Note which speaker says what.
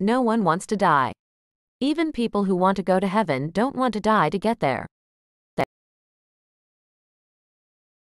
Speaker 1: No one wants to die. Even people who want to go to heaven don't want to die to get there.